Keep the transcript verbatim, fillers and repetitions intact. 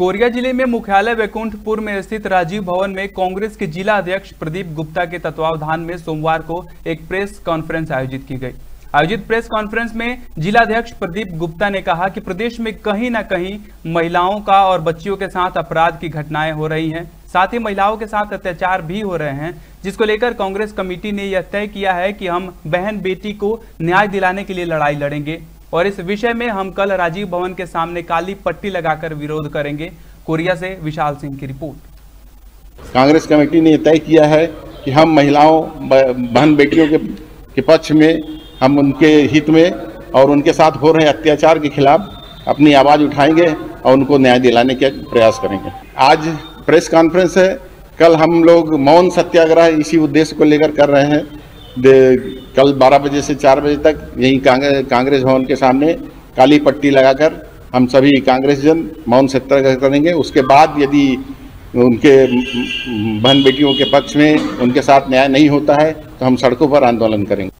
Korea जिले में मुख्यालय वैकुंठपुर में स्थित राजीव भवन में कांग्रेस के जिला अध्यक्ष प्रदीप गुप्ता के तत्वावधान में सोमवार को एक प्रेस कॉन्फ्रेंस आयोजित की गई। आयोजित प्रेस कॉन्फ्रेंस में जिलाध्यक्ष प्रदीप गुप्ता ने कहा कि प्रदेश में कहीं न कहीं महिलाओं का और बच्चियों के साथ अपराध की घटनाएं हो रही हैं, साथ ही महिलाओं के साथ अत्याचार भी हो रहे हैं, जिसको लेकर कांग्रेस कमेटी ने यह तय किया है कि हम बहन बेटी को न्याय दिलाने के लिए लड़ाई लड़ेंगे और इस विषय में हम कल राजीव भवन के सामने काली पट्टी लगाकर विरोध करेंगे। कोरिया से विशाल सिंह की रिपोर्ट। कांग्रेस कमेटी ने तय किया है कि हम महिलाओं बहन बेटियों के, के पक्ष में, हम उनके हित में और उनके साथ हो रहे अत्याचार के खिलाफ अपनी आवाज उठाएंगे और उनको न्याय दिलाने के प्रयास करेंगे। आज प्रेस कॉन्फ्रेंस है, कल हम लोग मौन सत्याग्रह इसी उद्देश्य को लेकर कर रहे हैं। कल बारह बजे से चार बजे तक यहीं कांग्रेस भवन के सामने काली पट्टी लगाकर हम सभी कांग्रेस जन मौन सत्याग्रह करेंगे। उसके बाद यदि उनके बहन बेटियों के पक्ष में उनके साथ न्याय नहीं होता है तो हम सड़कों पर आंदोलन करेंगे।